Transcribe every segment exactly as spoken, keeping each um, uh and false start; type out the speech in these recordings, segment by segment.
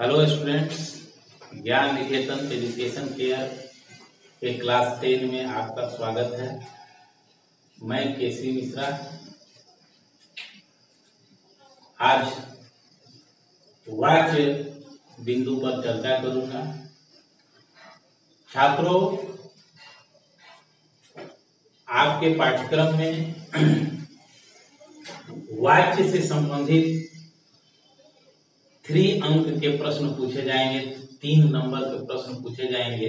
Hello students, Gyan Niketan education care के class ten में आपका स्वागत है। मैं केसी मिश्रा आज वाच्य बिंदु पर चर्चा करूंगा। छात्रों, आपके पाठ्यक्रम में वाच्य से संबंधित थ्री अंक के प्रश्न पूछे जाएंगे, तीन नंबर के प्रश्न पूछे जाएंगे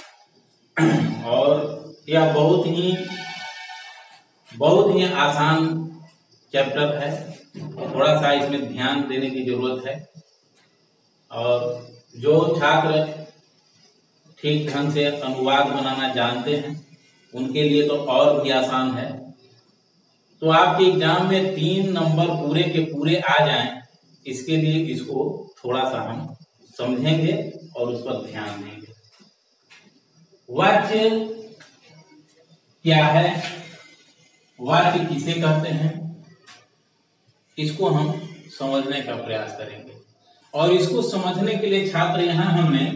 और यह बहुत ही बहुत ही आसान चैप्टर है। थोड़ा सा इसमें ध्यान देने की जरूरत है और जो छात्र ठीक ढंग से अनुवाद बनाना जानते हैं उनके लिए तो और भी आसान है। तो आपके एग्जाम में तीन नंबर पूरे के पूरे आ जाएं, इसके लिए इसको थोड़ा सा हम समझेंगे और उस पर ध्यान देंगे। वाच्य क्या है, वाच्य किसे कहते हैं, इसको हम समझने का प्रयास करेंगे। और इसको समझने के लिए छात्र यहां हमने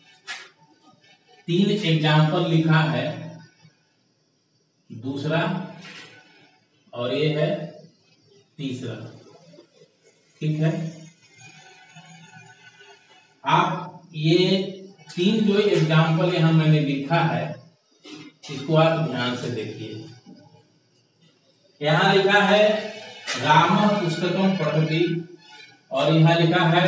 तीन एग्जाम्पल लिखा है, दूसरा और ये है तीसरा। ठीक है, आप ये तीन जो एग्जाम्पल यहां मैंने लिखा है इसको आप ध्यान से देखिए। यहां लिखा है राम पुस्तकम पठति और यहां लिखा है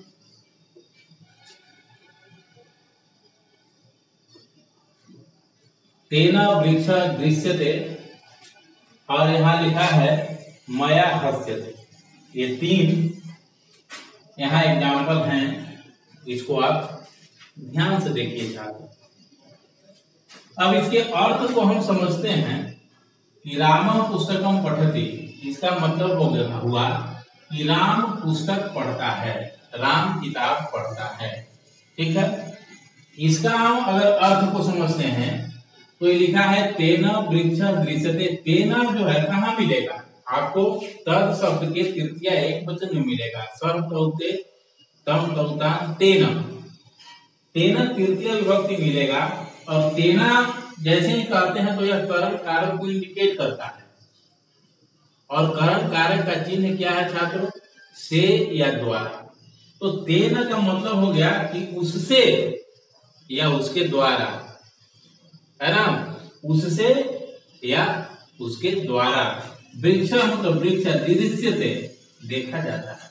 तेना वृक्ष दृश्यते और यहां लिखा है मया हस्यते। ये तीन यहाँ एग्जाम्पल हैं, इसको आप ध्यान से देखिए छात्र। अब इसके अर्थ को हम समझते हैं कि राम पुस्तकम पठति, इसका मतलब हो गया हुआ कि राम पुस्तक पढ़ता है, राम किताब पढ़ता है। ठीक है, इसका हम अगर अर्थ को समझते हैं तो ये लिखा है तेना वृक्ष दृश्यते। तेना जो है कहाँ मिलेगा आपको, तद शब्द के तृतीया एक वचन में मिलेगा। सर्व तौते तम तौतान तेना, तेना तृतीय विभक्ति मिलेगा। और तेना जैसे ही कहते हैं तो यह कर्म कारक को इंडिकेट करता है। और कर्म कारक का चिन्ह क्या है छात्रों, से या द्वारा। तो तेना का मतलब हो गया कि उससे या उसके द्वारा, है ना, उससे या उसके द्वारा। वृक्ष मतलब वृक्ष दृश्यते, देखा जाता है।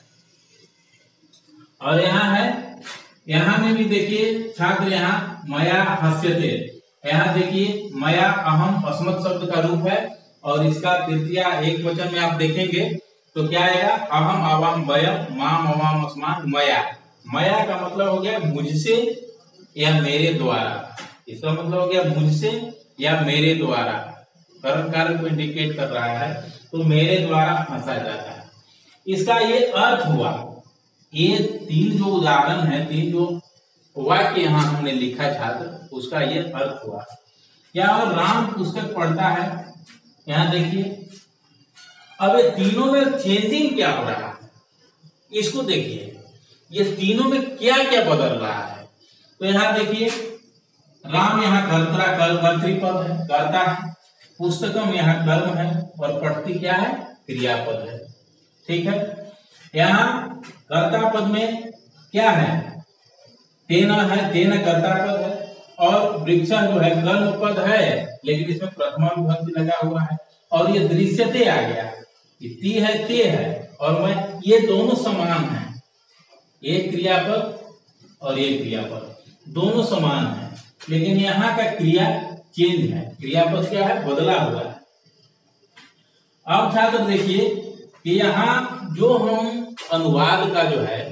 और यहाँ है, यहाँ में भी देखिए छात्र, यहाँ मया हस्यते, यहाँ देखिए मया अहम अस्मत् शब्द का रूप है और इसका तृतीया एक वचन में आप देखेंगे तो क्या आएगा, अहम अवाम वयम माम अवाम अस्मान मया। मया का मतलब हो गया मुझसे या मेरे द्वारा। इसका मतलब हो गया मुझसे या मेरे द्वारा, कर्म कारक को इंडिकेट कर रहा है, तो मेरे द्वारा हंसा जाता है। इसका ये अर्थ हुआ। ये तीन जो उदाहरण है, तीन जो वाक्य यहाँ हमने लिखा छात्र, उसका ये अर्थ हुआ। क्या राम पुस्तक पढ़ता है, यहाँ देखिए। अब ये तीनों में चेंजिंग क्या हो रहा है, इसको देखिए। ये तीनों में क्या क्या बदल रहा है, तो यहाँ देखिए राम यहाँ कर्ता कर्तृपद है, कर्ता है। पुस्तकम यहाँ कर्म है और पठति क्या है, क्रियापद है। ठीक है, यहाँ कर्ता पद में क्या है, तेना है, तेना कर्ता पद है। और वृक्ष जो है कर्म पद है, लेकिन इसमें प्रथमा विभक्ति लगा हुआ है। और ये दृश्यते आ गया, ती है, ते है, और मैं, ये दोनों समान है। ये क्रियापद और ये क्रियापद दोनों समान है, लेकिन यहाँ का क्रिया चेंज है, क्रियापद क्या है, बदला हुआ है। अब छात्र देखिए कि यहाँ जो हम अनुवाद का जो है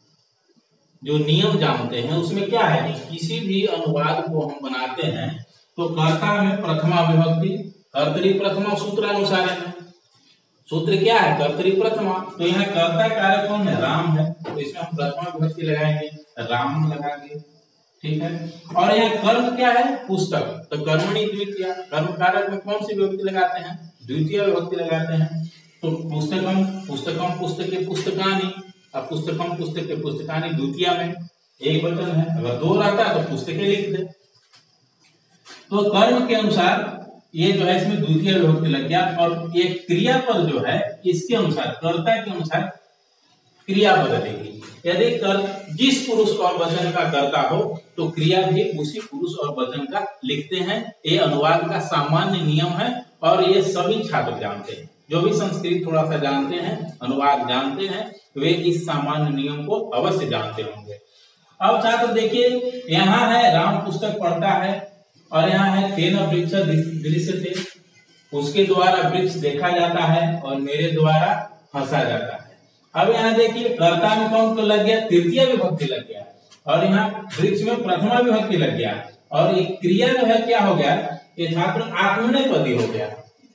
जो नियम जानते हैं उसमें क्या है कि किसी भी अनुवाद को हम बनाते हैं तो कर्ता में प्रथमा विभक्ति, कर्तरी प्रथमा सूत्रानुसार है। सूत्र क्या है, कर्तरी प्रथमा। तो यहाँ कर्ता कारक कौन है, राम है, तो इसमें हम प्रथमा विभक्ति लगाएंगे, राम लगाएंगे। ठीक है, और यहाँ कर्म क्या है, पुस्तक, तो कर्मणि द्वितीय, कर्म कारक में कौन सी विभक्ति लगाते हैं, द्वितीय विभक्ति लगाते हैं। तो पुस्तकम पुस्तकम पुस्तके पुस्तकानि, अब पुस्तकम पुस्तक पुस्तकानि द्वितीया में एक वचन है, अगर दो रहता है तो पुस्तकें लिख दे। तो कर्म के अनुसार ये जो है इसमें द्वितीय विभक्ति लग गया, और ये क्रियापद जो है इसके अनुसार कर्ता के अनुसार क्रियापद लगेगी। यदि कर जिस पुरुष और वचन का कर्ता हो तो क्रिया भी उसी पुरुष और वचन का लिखते हैं। ये अनुवाद का सामान्य नियम है और ये सभी छात्र जानते हैं। जो भी संस्कृत थोड़ा सा जानते हैं, अनुवाद जानते हैं, वे इस सामान्य नियम को अवश्य जानते होंगे। अब छात्र देखिए, यहाँ है राम पुस्तक पढ़ता है और यहाँ है तेन वृक्ष दृश्यते, उसके द्वारा वृक्ष देखा जाता है और मेरे द्वारा हंसा जाता है। अब यहाँ देखिए कर्ता में कौन को लग गया, तृतीय विभक्ति लग गया, और यहाँ वृक्ष में प्रथमा विभक्ति लग गया, और ये क्रिया जो है क्या हो गया, ये छात्र आत्मनेपदी हो गया।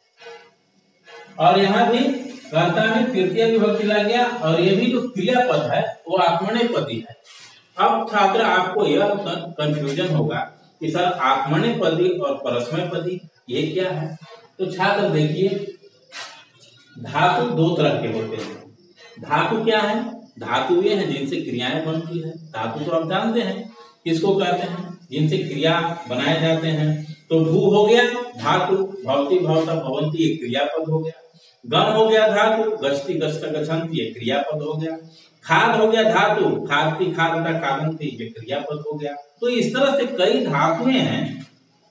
और यहाँ भी कर्ता में तृतीय विभक्ति लग गया और ये भी जो क्रियापद है वो आत्मनेपदी है। अब छात्र आपको यह कंफ्यूजन होगा कि सर आत्मनेपदी और परस्मैपदी ये क्या है। तो छात्र देखिए, धातु दो तरह के होते हैं। धातु क्या है, धातु ये है जिनसे क्रियाएं बनती है। धातु तो आप जानते हैं किसको कहते हैं, जिनसे क्रिया बनाए जाते हैं। तो भू हो गया धातु, भवती भवता भवंती ये क्रियापद हो गया। गम हो गया धातु, गच्छति गच्छता गच्छन्ति ये क्रियापद हो गया। खाद हो गया धातु, खादती खादता खादन्ति ये क्रियापद हो गया। तो इस तरह से कई धातुएं हैं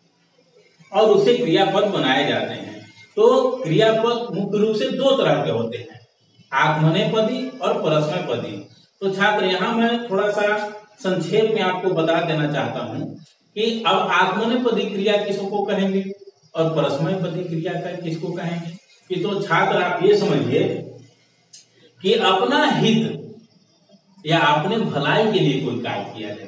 और उससे क्रियापद बनाए जाते हैं। तो क्रियापद मुख्य रूप से दो तरह के होते हैं, आत्मनेपदी और परस्मैपदी। तो छात्र यहाँ मैं थोड़ा सा संक्षेप में आपको बता देना चाहता हूँ कि अब आत्मनेपदी क्रिया किसको कहेंगे और परस्मैपदी क्रिया का किसको कहेंगे। कि तो छात्र आप ये समझिए कि अपना हित या अपने भलाई के लिए कोई कार्य किया जाए,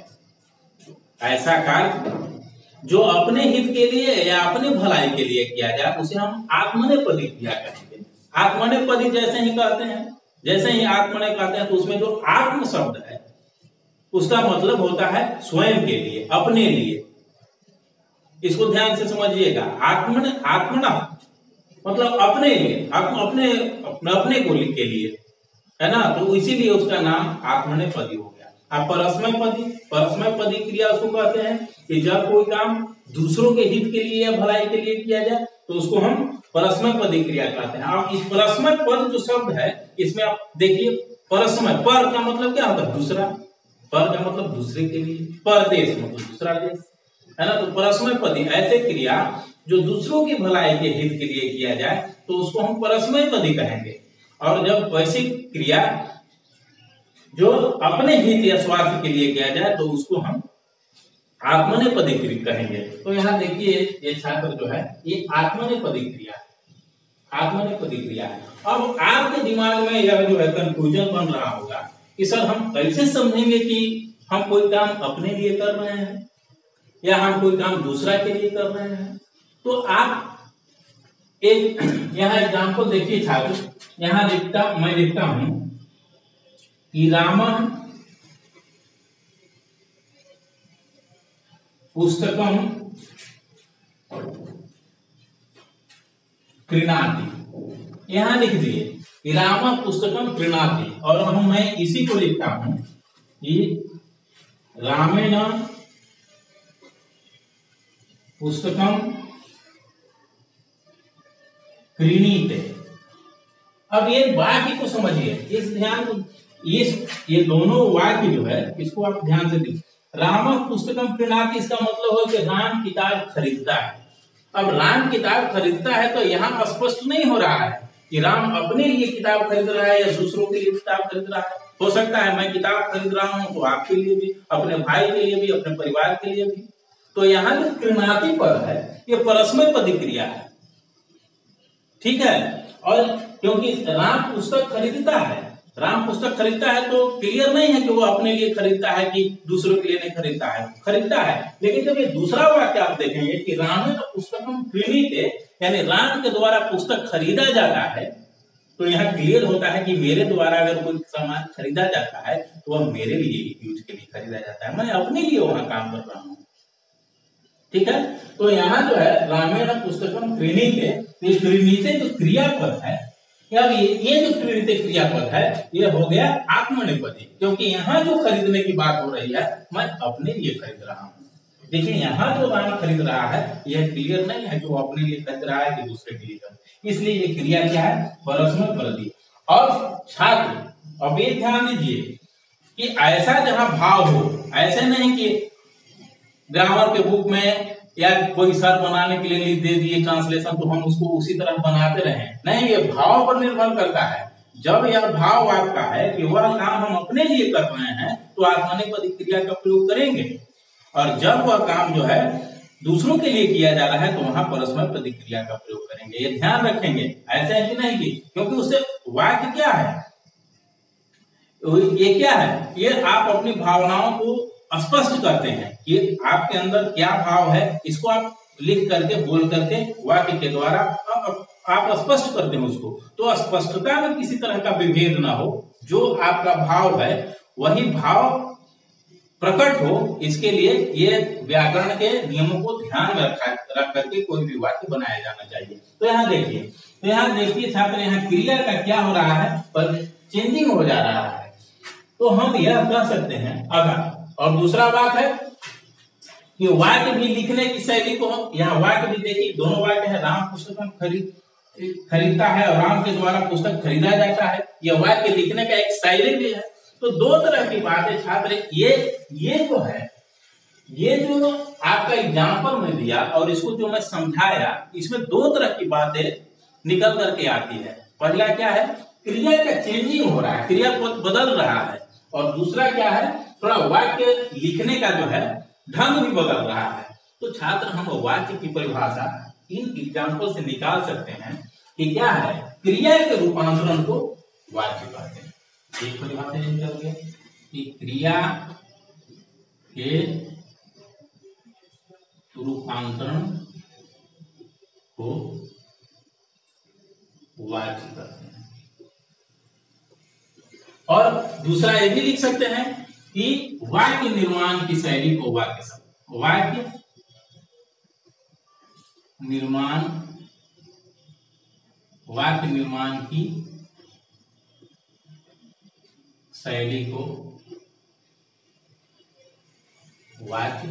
ऐसा कार्य जो अपने हित के लिए या अपने भलाई के लिए किया जाए उसे हम आत्मनेपदी क्रिया कहेंगे। आत्मनेपदी जैसे ही कहते हैं, जैसे ही आत्मने कहते हैं तो उसमें जो आत्म शब्द है उसका मतलब होता है स्वयं के लिए, अपने लिए। इसको ध्यान से समझिएगा। आत्मन आत्मना मतलब अपने लिए, आत्म अपने अपने, अपने को के लिए, है ना। तो इसीलिए उसका नाम आत्मनेपदी हो गया। अब परस्मैपदी, परस्मैपदी क्रिया उसको कहते हैं कि जब कोई काम दूसरों के हित के लिए या भलाई के लिए किया जाए तो उसको हम परस्मैपदी क्रिया कहते हैं। अब इस परस्मय पद जो शब्द है इसमें आप देखिए, परस्मय पर का मतलब क्या होता है, दूसरा। पर का मतलब दूसरे के लिए, परदेश मतलब दूसरा देश, है ना। तो परस्मैपदी ऐसे क्रिया जो दूसरों की भलाई के हित के लिए किया जाए तो उसको हम परस्मैपदी कहेंगे। और जब वैसी क्रिया जो अपने हित या स्वार्थ के लिए किया जाए तो उसको हम आत्मनेपदी क्रिया कहेंगे। तो यहाँ देखिए ये छात्र जो है ये आत्मनेपदी क्रिया है, आत्मनेपदी क्रिया है। अब आपके दिमाग में यह जो है कंफ्यूजन बन रहा होगा कि सर हम कैसे समझेंगे कि हम कोई काम अपने लिए कर रहे हैं या हम कोई काम दूसरा के लिए कर रहे हैं। तो आप एक यहाँ एग्जाम्पल देखिए छात्र, यहाँ लिखता मैं लिखता हूं कि रामः पुस्तकम क्रीणाति, यहां लिख दिए कि रामः पुस्तकम क्रीणाति। और हम मैं इसी को लिखता हूं कि रामेण पुस्तकम क्रीणीते। अब ये वाक्य को समझिए, इस ध्यान को, इस ये दोनों वाक्य जो है इसको आप ध्यान से देखिए। राम पुस्तकम क्रीणाति, इसका मतलब है कि राम किताब खरीदता है। अब राम किताब खरीदता है तो यहाँ स्पष्ट नहीं हो रहा है कि राम अपने लिए किताब खरीद रहा है या दूसरों के लिए किताब खरीद रहा है। हो सकता है मैं किताब खरीद रहा हूँ तो आपके लिए भी, अपने भाई के लिए भी, अपने परिवार के लिए भी। तो यहाँ जो क्रीणाति पद है ये परस्मैपदी क्रिया है, ठीक है। और क्योंकि राम पुस्तक खरीदता है, राम पुस्तक खरीदता है तो क्लियर नहीं है कि वो अपने लिए खरीदता है कि दूसरों के लिए नहीं खरीदता है, खरीदता है। लेकिन जब ये दूसरा वाक्य आप देखेंगे कि राम पुस्तकम क्रीणीते, यानी राम के द्वारा पुस्तक खरीदा जाता है, तो यहाँ क्लियर होता है कि मेरे द्वारा अगर कोई सामान खरीदा जाता है तो वह मेरे लिए यूज के लिए खरीदा जाता है, मैं अपने लिए वहां काम कर रहा हूँ, ठीक है। तो यहाँ जो है रामेण पुस्तकम क्रीणीते, क्रीणीते जो क्रियापद है अब ये ये जो क्रियते क्रियापद है ये हो गया आत्मनेपदी, क्योंकि यहाँ जो खरीदने की बात हो रही है मैं अपने लिए खरीद रहा हूँ। देखिए यहाँ जो राम खरीद रहा है यह क्लियर नहीं है कि वो अपने लिए खरीद रहा है कि दूसरे के लिए खरीद, इसलिए ये क्रिया क्या है, परस्मैपदी। और छात्र अब ये ध्यान दीजिए कि ऐसा जहां भाव हो, ऐसे नहीं कि ग्रामर के बुक में या कोई सर बनाने के लिए दे दिए ट्रांसलेशन तो हम उसको उसी तरह बनाते रहे, नहीं, ये भाव पर निर्भर करता है। जब यह भाव आपका है कि वह काम हम अपने लिए कर रहे हैं तो आत्मनेपदी क्रिया का प्रयोग करेंगे, और जब वह काम जो है दूसरों के लिए किया जा रहा है तो वहां परस्मैपदी क्रिया का प्रयोग करेंगे। ये ध्यान रखेंगे, ऐसा है कि नहीं कि क्योंकि उससे वाक्य क्या है, ये क्या है, ये आप अपनी भावनाओं को स्पष्ट करते हैं कि आपके अंदर क्या भाव है, इसको आप लिख करके बोल करके वाक्य के द्वारा आप, आप स्पष्ट करते हैं उसको। तो स्पष्टता में किसी तरह का विभेद ना हो, जो आपका भाव है वही भाव प्रकट हो, इसके लिए ये व्याकरण के नियमों को ध्यान रखा रख करके कोई भी वाक्य बनाया जाना चाहिए। तो यहाँ देखिए तो यहाँ देखिए छात्र, यहाँ क्रिया का क्या हो रहा है, पर चेंजिंग हो जा रहा है। तो हम यह कह सकते हैं अगर, और दूसरा बात है कि वाक्य भी लिखने की शैली को हम यहाँ वाक्य भी देखिए, दोनों वाक्य है, राम पुस्तक हम खरीद खरीदता है और राम के द्वारा पुस्तक खरीदा जाता है, यह वाक्य लिखने का एक शैली भी है। तो दो तरह की बातें छात्र, ये ये जो है, ये जो आपका एग्जाम्पल में दिया और इसको जो मैं समझाया, इसमें दो तरह की बातें निकल करके आती है। पहला क्या है, क्रिया का चेंजिंग हो रहा है, क्रिया बदल रहा है, और दूसरा क्या है, थोड़ा वाक्य लिखने का जो है ढंग भी बदल रहा है। तो छात्र हम वाक्य की परिभाषा इन एग्जाम्पल से निकाल सकते हैं कि क्या है, क्रिया के रूपांतरण को वाक्य कहते हैं। एक परिभाषा निकल गया कि क्रिया के रूपांतरण को वाक्य कहते हैं। और दूसरा ये भी लिख सकते हैं कि वाक्य निर्माण की शैली को वाक्य शब्द वाक्य निर्माण वाक्य निर्माण की शैली को वाक्य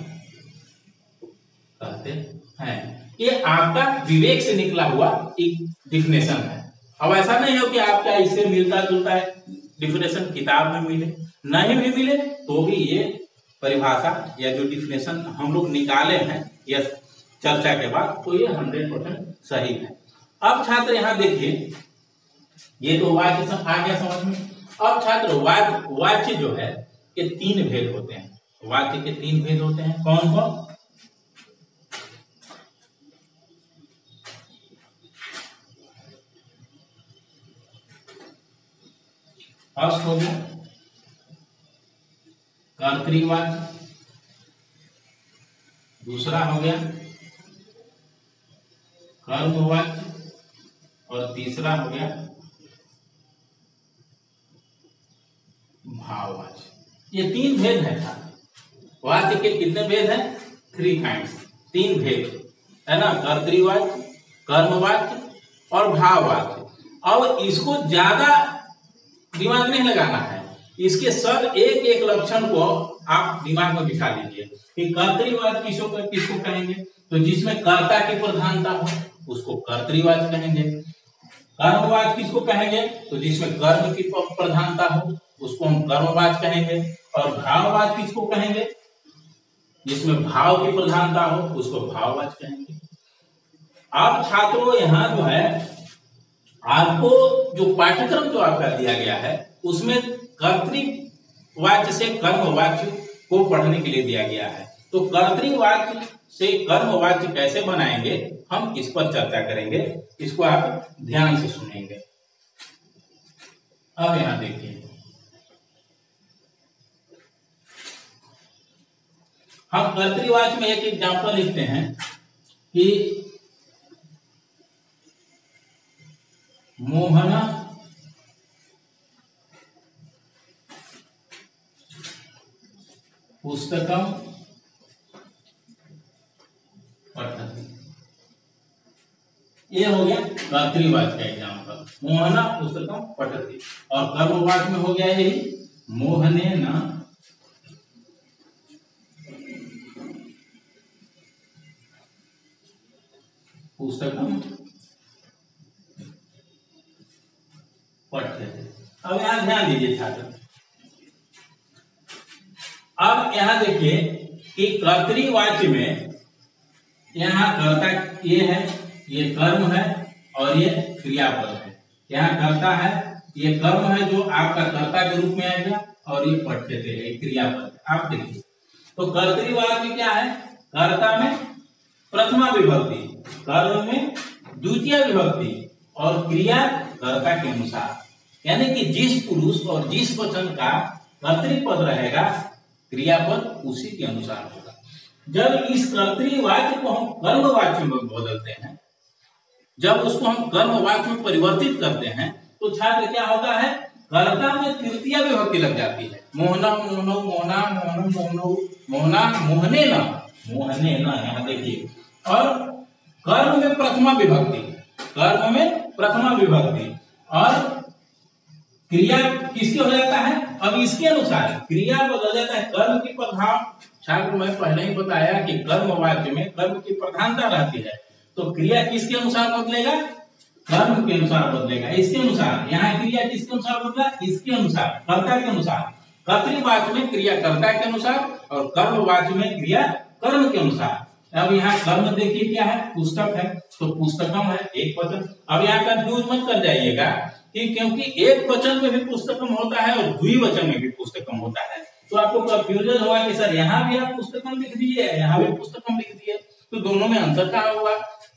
कहते हैं। ये आपका विवेक से निकला हुआ एक डिफिनेशन है। अब ऐसा नहीं हो कि आपका इससे मिलता जुलता है डिफिनेशन किताब में मिले, नहीं भी मिले तो भी ये परिभाषा या जो डिफिनेशन हम लोग निकाले हैं या चर्चा के बाद, तो ये हंड्रेड परसेंट सही है। अब छात्र यहाँ देखिए, ये तो वाक्य आ गया समझ में। अब छात्र वाक्य वाच्य जो है ये तीन भेद होते हैं, वाक्य के तीन भेद होते हैं। कौन कौन? फर्स्ट हो गया कर्तृवाच्य, दूसरा हो गया कर्मवाच्य, और तीसरा हो गया भाववाच्य। ये तीन भेद है। वाक्य के कितने भेद हैं? थ्री काइंड्स, तीन भेद है ना, कर्तृवाच्य, कर्मवाच्य और भाववाच्य। अब इसको ज्यादा दिमाग नहीं लगाना है, इसके सब एक एक लक्षण को आप दिमाग में बिठा लीजिए कि कर्तृवाच्य किसको किसको कहेंगे, तो जिसमें कर्ता की प्रधानता हो उसको कर्तृवाच्य कहेंगे। कर्मवाच्य किसको कहेंगे, तो जिसमें कर्म की प्रधानता हो उसको हम कर्मवाच्य कहेंगे। और भाववाच्य किसको कहेंगे, जिसमें भाव की प्रधानता हो उसको भाववाच्य कहेंगे। अब छात्रों यहाँ जो है आपको जो पाठ्यक्रम जो आपका दिया गया है उसमें कर्तृवाच्य से कर्मवाच्य को पढ़ने के लिए दिया गया है। तो कर्तृवाच्य से कर्मवाच्य कैसे बनाएंगे हम इस पर चर्चा करेंगे, इसको आप ध्यान से सुनेंगे। अब यहां देखिए, हम कर्तृवाच्य में एक एग्जांपल लिखते हैं कि मोहना पुस्तकम पठति। ये हो गया कर्तृवाचक का एग्जाम्पल, मोहना पुस्तकम पठति। और कर्मवाचक में हो गया यही मोहनेन पुस्तकम पठति। अब यहां ध्यान दीजिए छात्र, अब यहां देखिए कि कर्तृवाच्य में यहाँ कर्ता ये है, ये कर्म है और ये क्रियापद है। यहाँ कर्ता है, ये कर्म है जो आपका कर्ता के रूप में आ गया, और ये पठ्यते है क्रियापद। आप देखिए तो कर्तृवाच्य क्या है, कर्ता में प्रथमा विभक्ति, कर्म में द्वितीय विभक्ति और क्रिया कर्ता के अनुसार, यानी कि जिस पुरुष और जिस वचन का कर्तृपद रहेगा क्रियापद उसी के अनुसार होगा। जब इस कर्तृवाच्य को हम कर्मवाच्य में बदलते हैं, जब उसको हम कर्मवाच्य में परिवर्तित करते हैं, तो छात्र क्या होता है, कर्ता में तृतीय विभक्ति लग जाती है। मोहना मोहनो मोहना मोहनो मोहनो मोहना मोहने न मोहने न, यहाँ देखिए। और कर्म में प्रथमा विभक्ति, कर्म में प्रथमा विभक्ति और क्रिया किसके हो जाता है, अब इसके अनुसार क्रिया बदल जाता है। कर्म की प्रधान, छात्र मैं पहले ही बताया कि कर्मवाच्य में कर्म की प्रधानता रहती है, तो क्रिया किसके अनुसार बदलेगा, कर्म के अनुसार बदलेगा। इसके अनुसार यहाँ क्रिया किसके अनुसार बदला, इसके अनुसार, कर्ता के अनुसार। कर्तृवाच्य में क्रिया कर्ता के अनुसार और कर्मवाच्य में क्रिया कर्म के अनुसार। अब यहाँ कर्म देखिए क्या है, पुस्तक है, तो पुस्तकम है एक वचन। अब यहाँ कंफ्यूज मत कर जाइएगा कि क्योंकि एक वचन में भी पुस्तकम होता है और द्विवचन में भी पुस्तकम होता है, तो आपको कंफ्यूजन होगा कि सर यहाँ भी आप पुस्तकम लिख दीजिए, यहाँ भी पुस्तकम लिख दिए, तो दोनों में अंतर कहाँ होगा।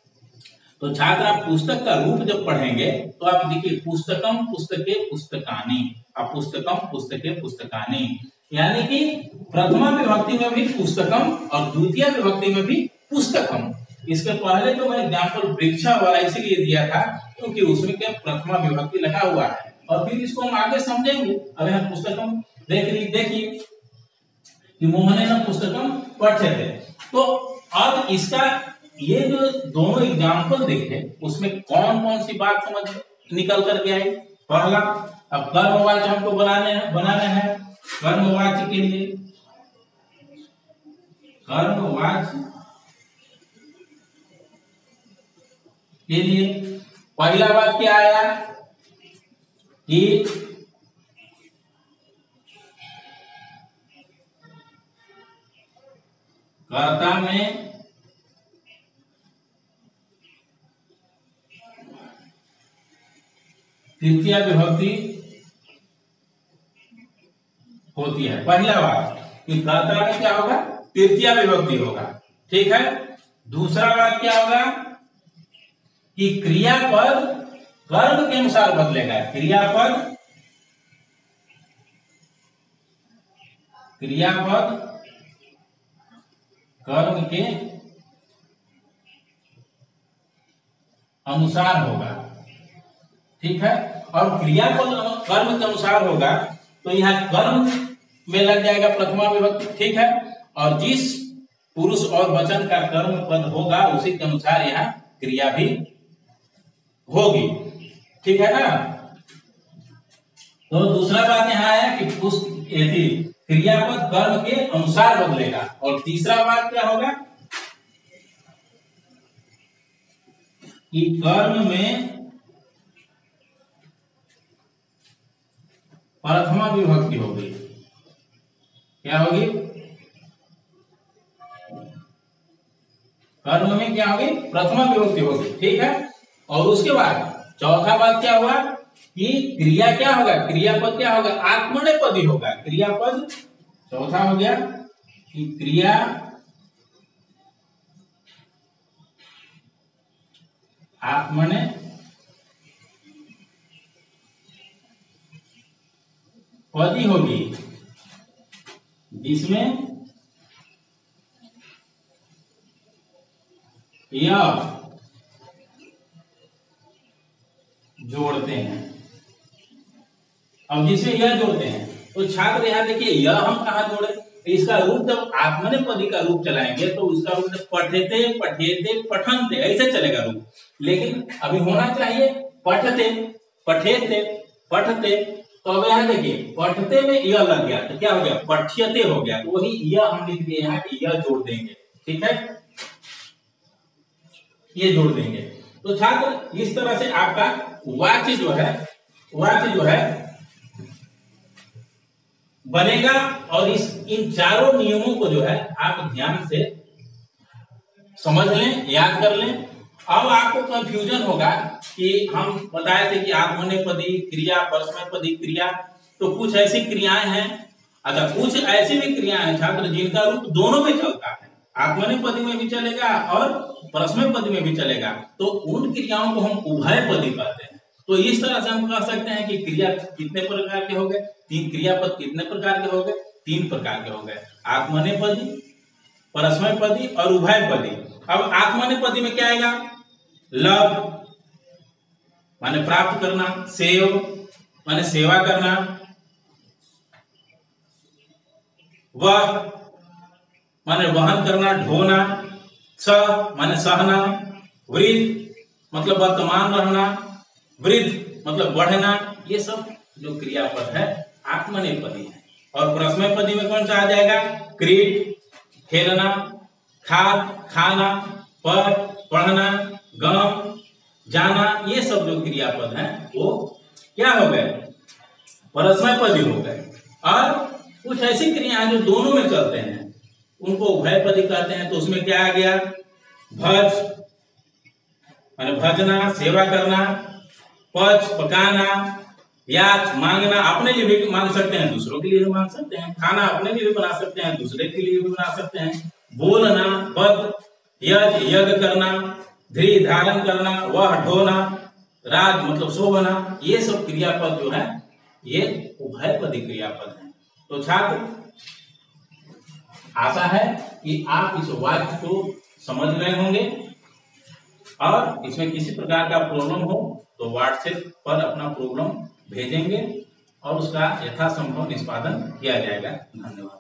तो छात्र आप पुस्तक का रूप जब पढ़ेंगे तो आप देखिए पुस्तकम पुस्तके पुस्तकानि, अब पुस्तकम पुस्तके पुस्तकानि, यानी कि प्रथमा विभक्ति में भी पुस्तकम और द्वितीय विभक्ति में भी पुस्तकम। इसके पहले तो मैं एग्जाम्पल वृक्षा वाला इसीलिए दिया था क्योंकि उसमें क्या प्रथमा विभक्ति लगा हुआ है, और फिर इसको हम आगे समझेंगे। अब यहाँ पुस्तकम देख ली देखिए कि मोहनेन पुस्तकम पठ्यते। तो अब इसका ये जो दोनों एग्जाम्पल देखे उसमें कौन कौन सी बात समझ निकल करके आई। पहला, अब कर्मवाच्य हमको बनाने हैं बनाने हैं कर्मवाच्य के लिए, कर्मवाच्य के लिए पहला बात क्या आया कि कर्ता में तृतीय विभक्ति होती है। पहला बात कि कर्ता में क्या होगा, तृतीय विभक्ति होगा, ठीक है। दूसरा बात क्या होगा कि क्रियापद कर्म के अनुसार बदलेगा, क्रियापद क्रियापद कर्म के अनुसार होगा, ठीक है। और क्रियापद कर्म के अनुसार होगा तो यहाँ कर्म में लग जाएगा प्रथमा विभक्ति, ठीक है। और जिस पुरुष और वचन का कर्म पद होगा उसी के अनुसार यहाँ क्रिया भी होगी, ठीक है ना। तो दूसरा बात यहाँ आया कि यदि क्रियापद कर्म के अनुसार बदलेगा। और तीसरा बात क्या होगा कि कर्म में प्रथमा विभक्ति होगी, क्या होगी, कर्म में क्या होगी, प्रथमा विभक्ति होगी, ठीक है। और उसके बाद चौथा बात क्या हुआ कि क्रिया क्या होगा, क्रियापद क्या होगा, आत्मनेपदी होगा, क्रियापद चौथा हो गया कि क्रिया आत्मने पदी होगी जिसमें यह जोड़ते हैं। अब जिसमें यह जोड़ते हैं तो छात्र यहां देखिए यह हम कहा जोड़े, इसका रूप जब आत्मनेपदी का रूप चलाएंगे तो उसका रूप पठेते पठेते पठनते ऐसे चलेगा रूप। लेकिन अभी होना चाहिए पठते पठेते पठते। तो अब यहाँ देखिए पठते में यह लग गया तो क्या हो गया पठ्यते हो गया। तो वही यह हम लिख दिए यहाँ कि यह जोड़ देंगे। ठीक है, ये जोड़ देंगे। तो छात्र इस तरह से आपका वाक्य जो है वाक्य जो है बनेगा। और इस इन चारों नियमों को जो है आप ध्यान से समझ लें, याद कर लें। अब आपको कंफ्यूजन होगा कि हम बताए थे कि आत्मनेपदी क्रिया परस्मैपदी क्रिया, तो कुछ ऐसी क्रियाएं हैं। अच्छा, कुछ ऐसी भी क्रियाएं हैं छात्र जिनका रूप दोनों में चलता है, आत्मनेपदी में भी चलेगा और परस्मैपदी में भी चलेगा। तो उन क्रियाओं को हम उभयपदी कहते हैं। तो इस तरह से हम कह सकते हैं कि क्रिया कितने प्रकार के हो गए, तीन क्रियापद कितने प्रकार के हो गए, तीन प्रकार के हो गए, आत्मनेपदी, परस्मैपदी और उभयपदी। अब आत्मनेपदी में क्या आएगा, लव माने प्राप्त करना, सेव माने सेवा करना, वह माने वहन करना, ढोना, सह माने सहना, वृद्ध मतलब वर्तमान रहना, वृद्ध मतलब बढ़ना। ये सब जो क्रियापद है आत्मनेपदी है। और परस्मैपदी में कौन सा आ जाएगा, क्रीड खेलना, खाद खाना, पढ़ पढ़ना, गम जाना। ये सब जो क्रियापद हैं वो क्या हो गए, परस्मैपदी हो गए। और कुछ ऐसी क्रियाएं जो दोनों में चलते हैं उनको उभयपदी कहते हैं। तो उसमें क्या आ गया, भज माने भजना सेवा करना, पच पकाना, याच मांगना, अपने लिए भी मांग सकते हैं दूसरों के लिए भी मांग सकते हैं, खाना अपने लिए भी बना सकते हैं दूसरे के लिए भी बना सकते हैं, बोलना पद, यज यज्ञ करना, धृ धारण करना, वह ढोना, राज मतलब शोभना। ये सब क्रियापद जो है ये उभयपदी क्रियापद है। तो छात्र आशा है कि आप इस वाक्य को समझ रहे होंगे। और इसमें किसी प्रकार का प्रॉब्लम हो तो व्हाट्सएप पर अपना प्रॉब्लम भेजेंगे और उसका यथासंभव निष्पादन किया जाएगा। धन्यवाद।